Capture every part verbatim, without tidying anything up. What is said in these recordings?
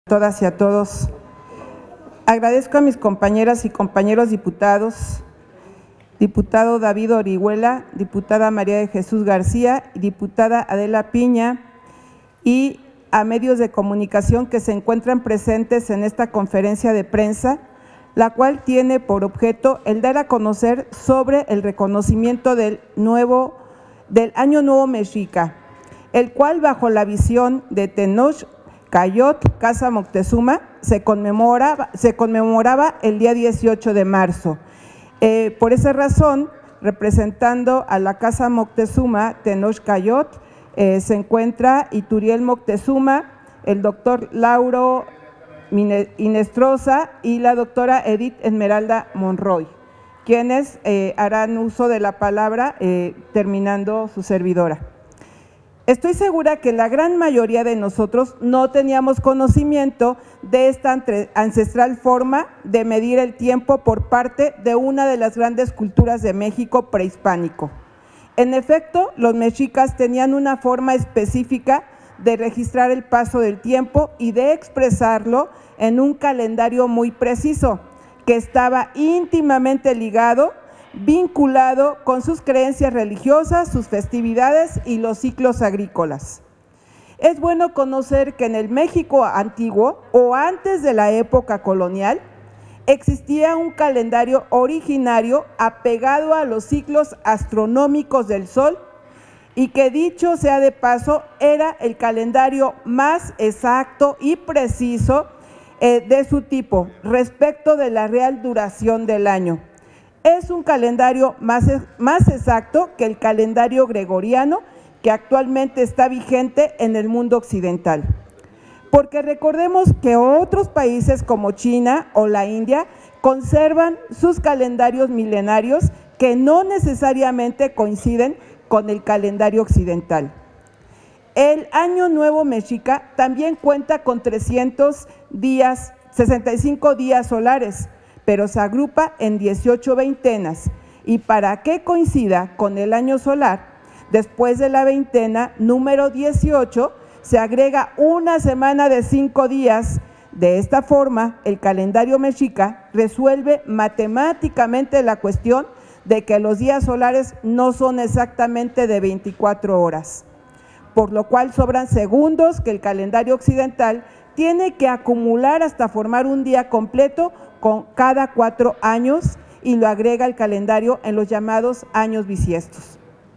Todas y a todos. Agradezco a mis compañeras y compañeros diputados, diputado David Orihuela, diputada María de Jesús García y diputada Adela Piña, y a medios de comunicación que se encuentran presentes en esta conferencia de prensa, la cual tiene por objeto el dar a conocer sobre el reconocimiento del, nuevo, del Año Nuevo Mexica, el cual bajo la visión de Tenoch Cayot Casa Moctezuma se conmemoraba, se conmemoraba el día dieciocho de marzo. Eh, por esa razón, representando a la Casa Moctezuma, Tenoch Cayot, eh, se encuentra Ituriel Moctezuma, el doctor Lauro Inestrosa y la doctora Edith Esmeralda Monroy, quienes eh, harán uso de la palabra eh, terminando su servidora. Estoy segura que la gran mayoría de nosotros no teníamos conocimiento de esta ancestral forma de medir el tiempo por parte de una de las grandes culturas de México prehispánico. En efecto, los mexicas tenían una forma específica de registrar el paso del tiempo y de expresarlo en un calendario muy preciso, que estaba íntimamente ligado vinculado con sus creencias religiosas, sus festividades y los ciclos agrícolas. Es bueno conocer que en el México antiguo o antes de la época colonial existía un calendario originario apegado a los ciclos astronómicos del Sol y que, dicho sea de paso, era el calendario más exacto y preciso eh, de su tipo respecto de la real duración del año. Es un calendario más, más exacto que el calendario gregoriano que actualmente está vigente en el mundo occidental. Porque recordemos que otros países como China o la India conservan sus calendarios milenarios que no necesariamente coinciden con el calendario occidental. El Año Nuevo Mexica también cuenta con trescientos días, sesenta y cinco días solares, pero se agrupa en dieciocho veintenas, y para que coincida con el año solar, después de la veintena número dieciocho, se agrega una semana de cinco días. De esta forma, el calendario mexica resuelve matemáticamente la cuestión de que los días solares no son exactamente de veinticuatro horas, por lo cual sobran segundos que el calendario occidental tiene que acumular hasta formar un día completo con cada cuatro años, y lo agrega el calendario en los llamados años bisiestos.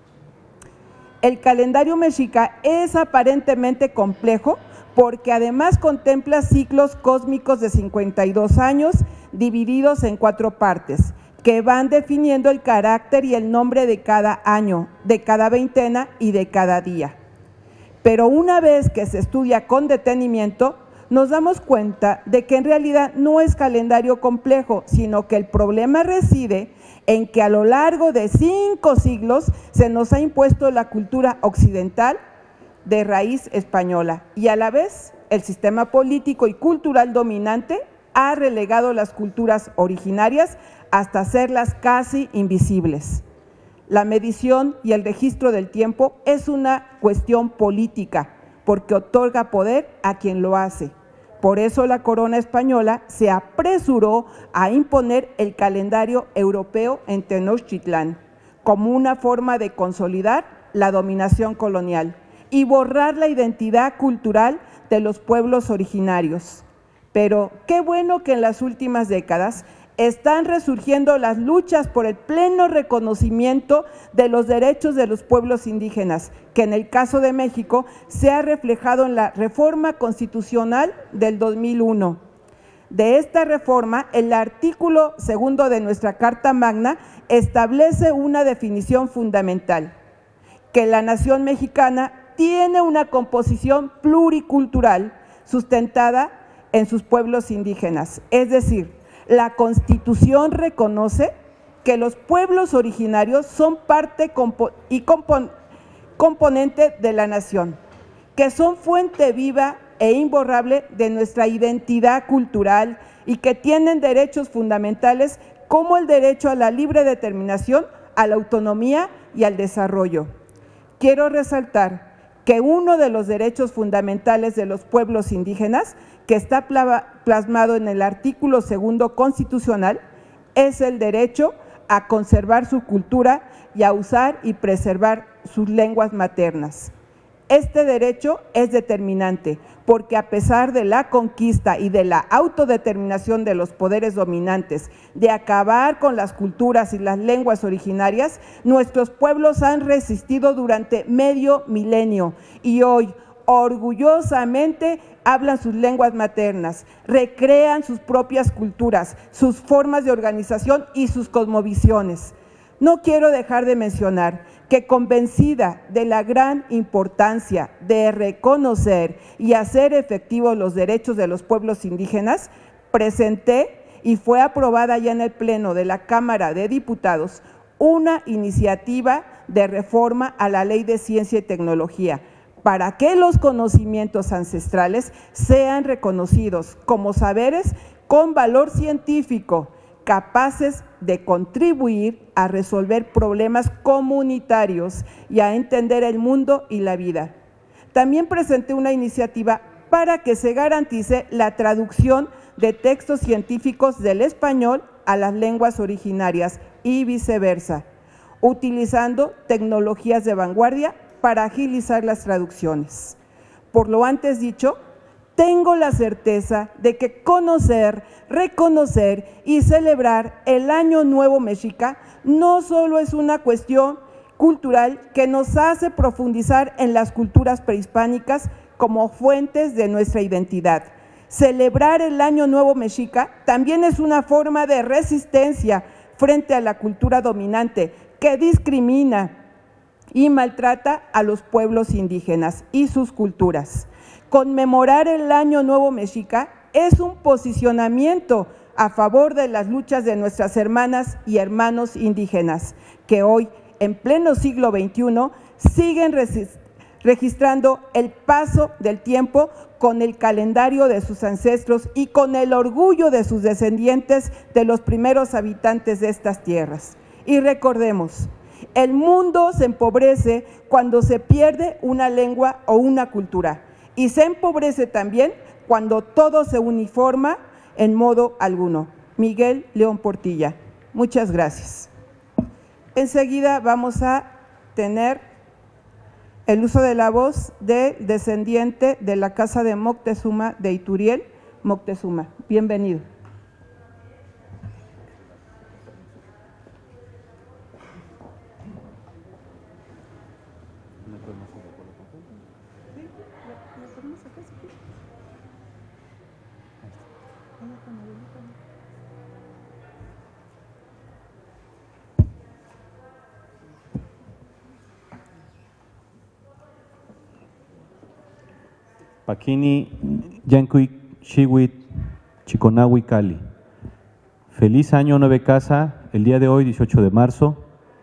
El calendario mexica es aparentemente complejo porque además contempla ciclos cósmicos de cincuenta y dos años divididos en cuatro partes, que van definiendo el carácter y el nombre de cada año, de cada veintena y de cada día. Pero una vez que se estudia con detenimiento, nos damos cuenta de que en realidad no es calendario complejo, sino que el problema reside en que a lo largo de cinco siglos se nos ha impuesto la cultura occidental de raíz española y a la vez el sistema político y cultural dominante ha relegado las culturas originarias hasta hacerlas casi invisibles. La medición y el registro del tiempo es una cuestión política porque otorga poder a quien lo hace. Por eso la corona española se apresuró a imponer el calendario europeo en Tenochtitlán como una forma de consolidar la dominación colonial y borrar la identidad cultural de los pueblos originarios. Pero qué bueno que en las últimas décadas están resurgiendo las luchas por el pleno reconocimiento de los derechos de los pueblos indígenas, que en el caso de México se ha reflejado en la reforma constitucional del dos mil uno. De esta reforma, el artículo segundo de nuestra Carta Magna establece una definición fundamental, que la nación mexicana tiene una composición pluricultural sustentada en sus pueblos indígenas, es decir, la Constitución reconoce que los pueblos originarios son parte compo y compon componente de la nación, que son fuente viva e imborrable de nuestra identidad cultural y que tienen derechos fundamentales como el derecho a la libre determinación, a la autonomía y al desarrollo. Quiero resaltar que uno de los derechos fundamentales de los pueblos indígenas que está plasmado en el artículo segundo constitucional, es el derecho a conservar su cultura y a usar y preservar sus lenguas maternas. Este derecho es determinante porque a pesar de la conquista y de la autodeterminación de los poderes dominantes de acabar con las culturas y las lenguas originarias, nuestros pueblos han resistido durante medio milenio y hoy orgullosamente hablan sus lenguas maternas, recrean sus propias culturas, sus formas de organización y sus cosmovisiones. No quiero dejar de mencionar que, convencida de la gran importancia de reconocer y hacer efectivos los derechos de los pueblos indígenas, presenté y fue aprobada ya en el Pleno de la Cámara de Diputados una iniciativa de reforma a la Ley de Ciencia y Tecnología, para que los conocimientos ancestrales sean reconocidos como saberes con valor científico, capaces de contribuir a resolver problemas comunitarios y a entender el mundo y la vida. También presenté una iniciativa para que se garantice la traducción de textos científicos del español a las lenguas originarias y viceversa, utilizando tecnologías de vanguardia para agilizar las traducciones. Por lo antes dicho, tengo la certeza de que conocer, reconocer y celebrar el Año Nuevo Mexica no solo es una cuestión cultural que nos hace profundizar en las culturas prehispánicas como fuentes de nuestra identidad. Celebrar el Año Nuevo Mexica también es una forma de resistencia frente a la cultura dominante que discrimina y maltrata a los pueblos indígenas y sus culturas. Conmemorar el Año Nuevo Mexica es un posicionamiento a favor de las luchas de nuestras hermanas y hermanos indígenas, que hoy, en pleno siglo veintiuno, siguen registrando el paso del tiempo con el calendario de sus ancestros y con el orgullo de sus descendientes de los primeros habitantes de estas tierras. Y recordemos, el mundo se empobrece cuando se pierde una lengua o una cultura, y se empobrece también cuando todo se uniforma en modo alguno. Miguel León Portilla. Muchas gracias. Enseguida vamos a tener el uso de la voz del descendiente de la Casa de Moctezuma de Ituriel, Moctezuma. Bienvenido. Paquini, Yancuic, Chihuit, Chiconahui, Cali. Feliz año Nueve Casa. El día de hoy, dieciocho de marzo,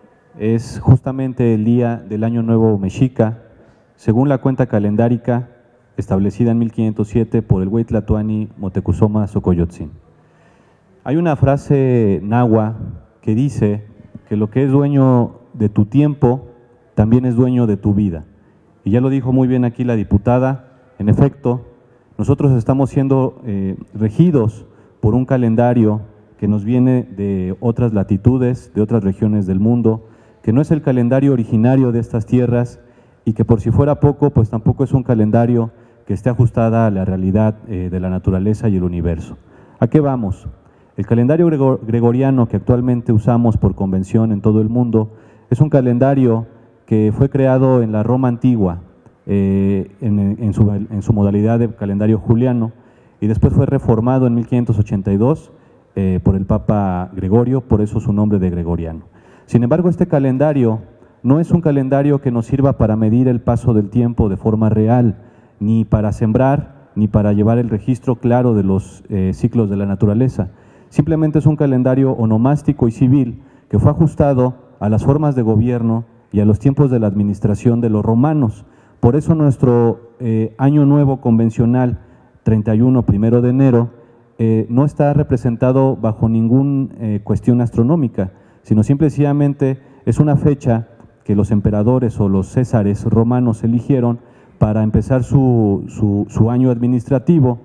es justamente el día del Año Nuevo Mexica, según la cuenta calendárica establecida en mil quinientos siete por el Huey Tlatoani Motecuzoma Xocoyotzin. Hay una frase nahua que dice que lo que es dueño de tu tiempo también es dueño de tu vida. Y ya lo dijo muy bien aquí la diputada. En efecto, nosotros estamos siendo eh, regidos por un calendario que nos viene de otras latitudes, de otras regiones del mundo, que no es el calendario originario de estas tierras y que, por si fuera poco, pues tampoco es un calendario que esté ajustada a la realidad eh, de la naturaleza y el universo. ¿A qué vamos? El calendario gregoriano que actualmente usamos por convención en todo el mundo es un calendario que fue creado en la Roma antigua, Eh, en, en, su, en su modalidad de calendario juliano, y después fue reformado en mil quinientos ochenta y dos eh, por el Papa Gregorio, por eso su nombre de gregoriano. Sin embargo, este calendario no es un calendario que nos sirva para medir el paso del tiempo de forma real, ni para sembrar, ni para llevar el registro claro de los eh, ciclos de la naturaleza. Simplemente es un calendario onomástico y civil que fue ajustado a las formas de gobierno y a los tiempos de la administración de los romanos. Por eso nuestro eh, año nuevo convencional, treinta y uno, primero de enero, eh, no está representado bajo ninguna eh, cuestión astronómica, sino simplemente es una fecha que los emperadores o los césares romanos eligieron para empezar su, su, su año administrativo,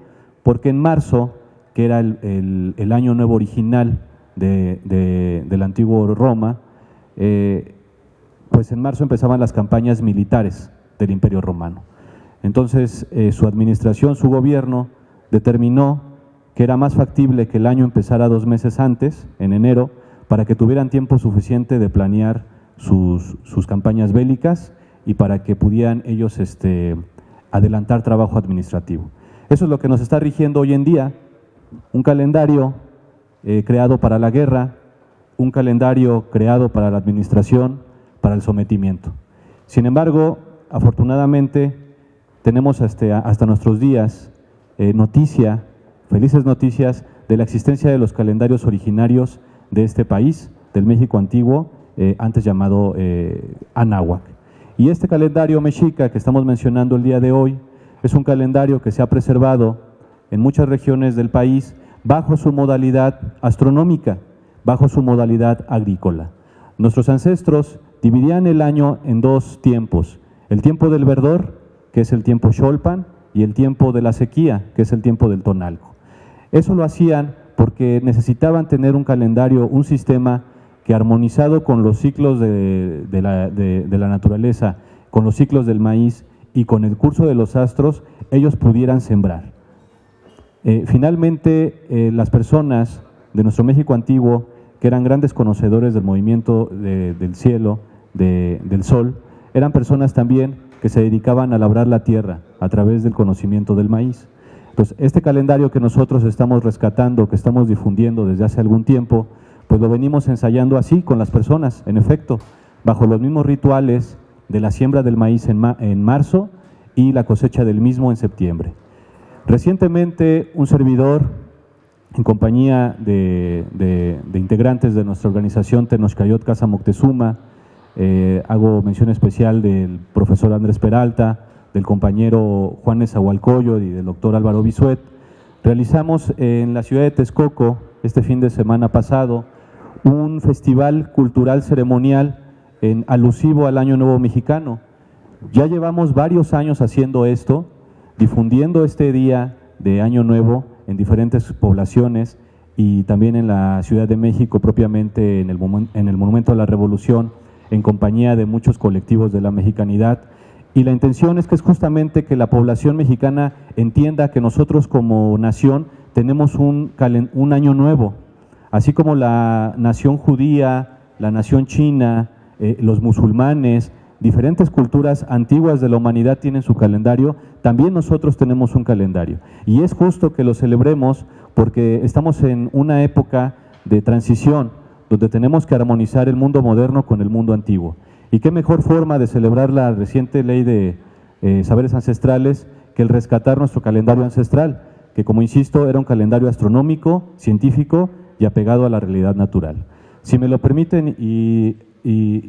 porque en marzo, que era el, el, el año nuevo original de, de, del antiguo Roma, eh, pues en marzo empezaban las campañas militares del Imperio Romano. Entonces, eh, su administración, su gobierno, determinó que era más factible que el año empezara dos meses antes, en enero, para que tuvieran tiempo suficiente de planear sus, sus campañas bélicas y para que pudieran ellos este, adelantar trabajo administrativo. Eso es lo que nos está rigiendo hoy en día, un calendario eh, creado para la guerra, un calendario creado para la administración, para el sometimiento. Sin embargo, afortunadamente, tenemos hasta, hasta nuestros días eh, noticia, felices noticias de la existencia de los calendarios originarios de este país, del México antiguo, eh, antes llamado eh, Anáhuac. Y este calendario mexica que estamos mencionando el día de hoy es un calendario que se ha preservado en muchas regiones del país bajo su modalidad astronómica, bajo su modalidad agrícola. Nuestros ancestros dividían el año en dos tiempos, el tiempo del verdor, que es el tiempo Xolpan, y el tiempo de la sequía, que es el tiempo del Tonalco. Eso lo hacían porque necesitaban tener un calendario, un sistema que armonizado con los ciclos de, de, la, de, de la naturaleza, con los ciclos del maíz y con el curso de los astros, ellos pudieran sembrar. Eh, finalmente, eh, las personas de nuestro México antiguo, que eran grandes conocedores del movimiento de, del cielo, de, del sol, eran personas también que se dedicaban a labrar la tierra a través del conocimiento del maíz. Entonces, este calendario que nosotros estamos rescatando, que estamos difundiendo desde hace algún tiempo, pues lo venimos ensayando así con las personas, en efecto, bajo los mismos rituales de la siembra del maíz en, ma en marzo y la cosecha del mismo en septiembre. Recientemente, un servidor, en compañía de, de, de integrantes de nuestra organización Tenochcayot Casa Moctezuma, eh, hago mención especial del profesor Andrés Peralta, del compañero Juan Nezahualcóyotl y del doctor Álvaro Bisuet, realizamos en la ciudad de Texcoco, este fin de semana pasado, un festival cultural ceremonial en, alusivo al Año Nuevo Mexicano. Ya llevamos varios años haciendo esto, difundiendo este día de Año Nuevo en diferentes poblaciones y también en la Ciudad de México, propiamente en el, en el Monumento a la Revolución, en compañía de muchos colectivos de la mexicanidad. Y la intención es que es justamente que la población mexicana entienda que nosotros como nación tenemos un, un año nuevo, así como la nación judía, la nación china, eh, los musulmanes, diferentes culturas antiguas de la humanidad tienen su calendario, también nosotros tenemos un calendario. Y es justo que lo celebremos porque estamos en una época de transición, donde tenemos que armonizar el mundo moderno con el mundo antiguo. Y qué mejor forma de celebrar la reciente ley de eh, saberes ancestrales que el rescatar nuestro calendario ancestral, que como insisto era un calendario astronómico, científico y apegado a la realidad natural. Si me lo permiten y, y,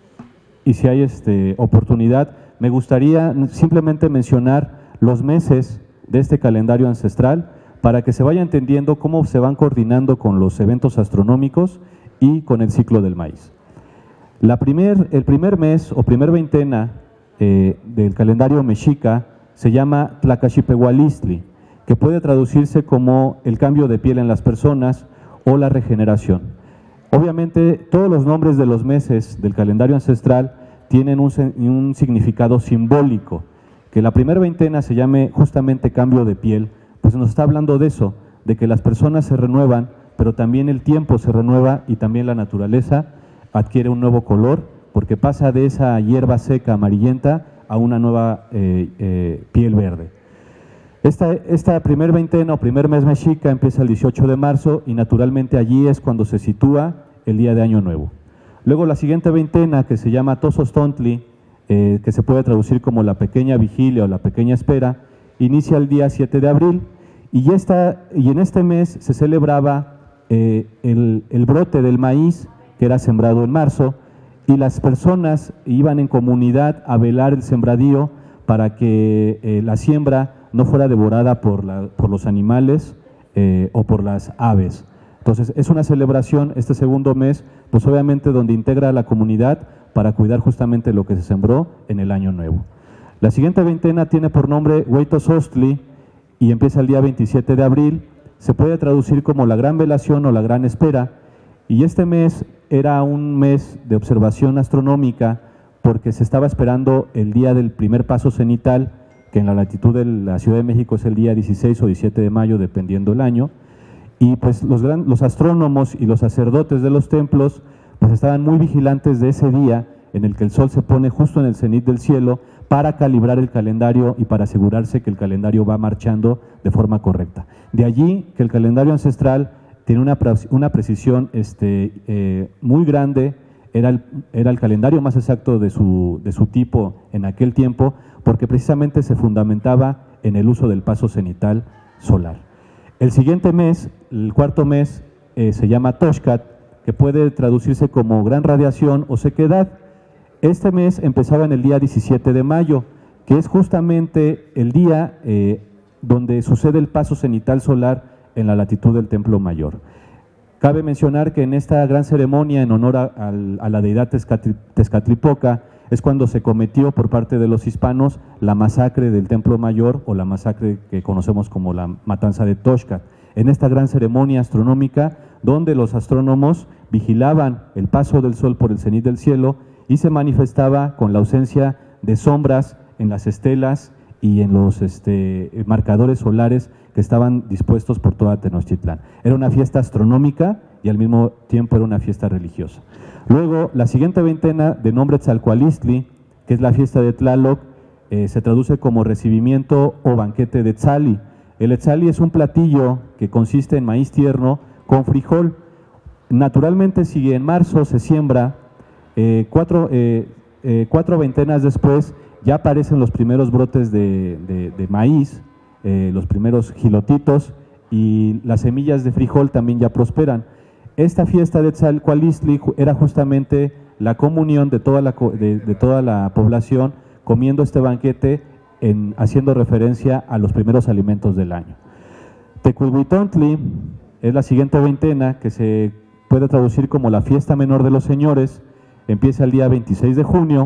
y si hay este, oportunidad, me gustaría simplemente mencionar los meses de este calendario ancestral para que se vaya entendiendo cómo se van coordinando con los eventos astronómicos y con el ciclo del maíz. La primer, el primer mes o primer veintena eh, del calendario mexica se llama Tlacaxipehualistli, que puede traducirse como el cambio de piel en las personas o la regeneración. Obviamente todos los nombres de los meses del calendario ancestral tienen un, un significado simbólico. Que la primera veintena se llame justamente cambio de piel, pues nos está hablando de eso, de que las personas se renuevan, pero también el tiempo se renueva y también la naturaleza adquiere un nuevo color, porque pasa de esa hierba seca amarillenta a una nueva eh, eh, piel verde. Esta, esta primer veintena o primer mes mexica empieza el dieciocho de marzo y naturalmente allí es cuando se sitúa el día de Año Nuevo. Luego la siguiente veintena, que se llama Tozostontli, eh, que se puede traducir como la pequeña vigilia o la pequeña espera, inicia el día siete de abril y, ya está, y en este mes se celebraba eh, el, el brote del maíz que era sembrado en marzo, y las personas iban en comunidad a velar el sembradío para que eh, la siembra no fuera devorada por, la, por los animales eh, o por las aves. Entonces es una celebración este segundo mes, pues obviamente donde integra a la comunidad para cuidar justamente lo que se sembró en el año nuevo. La siguiente veintena tiene por nombre Hueytozostli y empieza el día veintisiete de abril, se puede traducir como la gran velación o la gran espera, y este mes era un mes de observación astronómica porque se estaba esperando el día del primer paso cenital, que en la latitud de la Ciudad de México es el día dieciséis o diecisiete de mayo, dependiendo el año, y pues los, gran, los astrónomos y los sacerdotes de los templos pues estaban muy vigilantes de ese día en el que el sol se pone justo en el cenit del cielo para calibrar el calendario y para asegurarse que el calendario va marchando de forma correcta. De allí que el calendario ancestral tiene una, una precisión este, eh, muy grande, era el, era el calendario más exacto de su, de su tipo en aquel tiempo, porque precisamente se fundamentaba en el uso del paso cenital solar. El siguiente mes, el cuarto mes, eh, se llama Toshkat, que puede traducirse como gran radiación o sequedad. Este mes empezaba en el día diecisiete de mayo, que es justamente el día eh, donde sucede el paso cenital solar en la latitud del Templo Mayor. Cabe mencionar que en esta gran ceremonia en honor a, a, a la deidad Tezcatli, Tezcatlipoca es cuando se cometió por parte de los hispanos la masacre del Templo Mayor o la masacre que conocemos como la matanza de Toshkat. En esta gran ceremonia astronómica donde los astrónomos vigilaban el paso del sol por el cenit del cielo y se manifestaba con la ausencia de sombras en las estelas y en los este, marcadores solares que estaban dispuestos por toda Tenochtitlán. Era una fiesta astronómica y al mismo tiempo era una fiesta religiosa. Luego, la siguiente veintena, de nombre Tzalcualistli, que es la fiesta de Tlaloc, eh, se traduce como recibimiento o banquete de Tzali. El Tzali es un platillo que consiste en maíz tierno con frijol. Naturalmente, si en marzo se siembra, eh, cuatro, eh, eh, cuatro veintenas después ya aparecen los primeros brotes de, de, de maíz, eh, los primeros gilotitos, y las semillas de frijol también ya prosperan. Esta fiesta de Tzalcualistli era justamente la comunión de toda la, de, de toda la población comiendo este banquete, en, haciendo referencia a los primeros alimentos del año. Tecuihuitontli es la siguiente veintena, que se puede traducir como la fiesta menor de los señores. Empieza el día veintiséis de junio,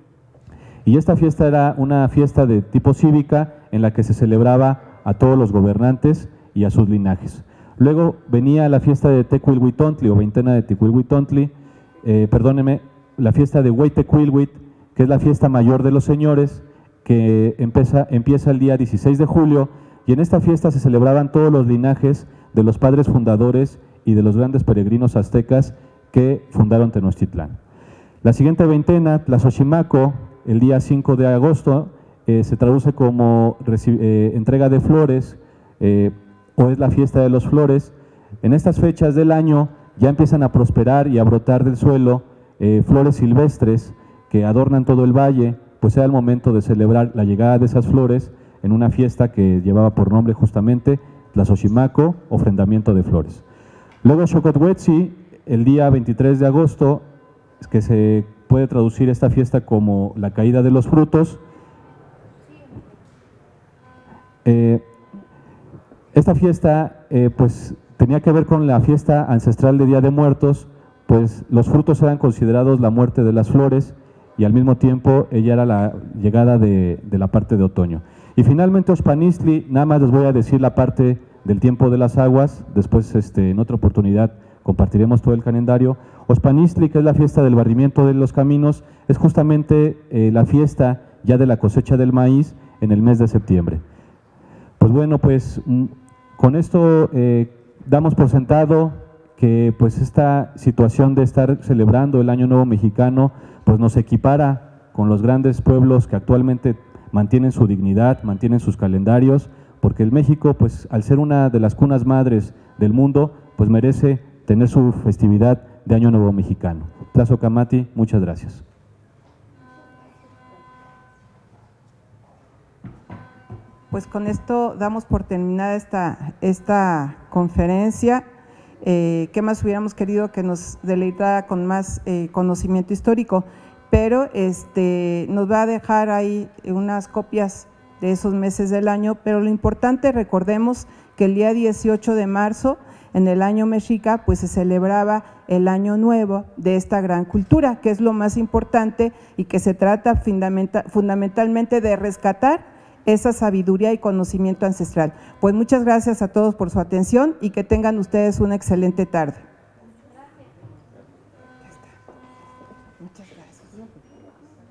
y esta fiesta era una fiesta de tipo cívica en la que se celebraba a todos los gobernantes y a sus linajes. Luego venía la fiesta de Tecuihuitontli o veintena de Tecuihuitontli, eh, perdóneme, la fiesta de Hueytecuilhuit, que es la fiesta mayor de los señores, que empieza, empieza el día dieciséis de julio, y en esta fiesta se celebraban todos los linajes de los padres fundadores y de los grandes peregrinos aztecas que fundaron Tenochtitlán. La siguiente veintena, Tlazochimaco, el día cinco de agosto, eh, se traduce como eh, entrega de flores, eh, o es la fiesta de los flores. En estas fechas del año ya empiezan a prosperar y a brotar del suelo eh, flores silvestres que adornan todo el valle, pues era el momento de celebrar la llegada de esas flores en una fiesta que llevaba por nombre justamente Tlazochimaco, ofrendamiento de flores. Luego Xocothuetzi, el día veintitrés de agosto, que se puede traducir esta fiesta como la caída de los frutos. Eh, esta fiesta eh, pues tenía que ver con la fiesta ancestral de Día de Muertos, pues los frutos eran considerados la muerte de las flores y al mismo tiempo ella era la llegada de, de la parte de otoño. Y finalmente Oxpanistli, nada más les voy a decir la parte del tiempo de las aguas, después este, en otra oportunidad compartiremos todo el calendario. Oxpanistli, que es la fiesta del barrimiento de los caminos, es justamente eh, la fiesta ya de la cosecha del maíz en el mes de septiembre. Pues bueno, pues con esto eh, damos por sentado que pues esta situación de estar celebrando el Año Nuevo Mexicano pues nos equipara con los grandes pueblos que actualmente mantienen su dignidad, mantienen sus calendarios, porque el México, pues al ser una de las cunas madres del mundo, pues merece tener su festividad de Año Nuevo Mexicano. Tlazocamati, muchas gracias. Pues con esto damos por terminada esta, esta conferencia. Eh, ¿Qué más hubiéramos querido que nos deleitara con más eh, conocimiento histórico? Pero este, nos va a dejar ahí unas copias de esos meses del año, pero lo importante, recordemos que el día dieciocho de marzo, en el año mexica, pues se celebraba el año nuevo de esta gran cultura, que es lo más importante y que se trata fundamental, fundamentalmente de rescatar esa sabiduría y conocimiento ancestral. Pues muchas gracias a todos por su atención y que tengan ustedes una excelente tarde. Muchas gracias.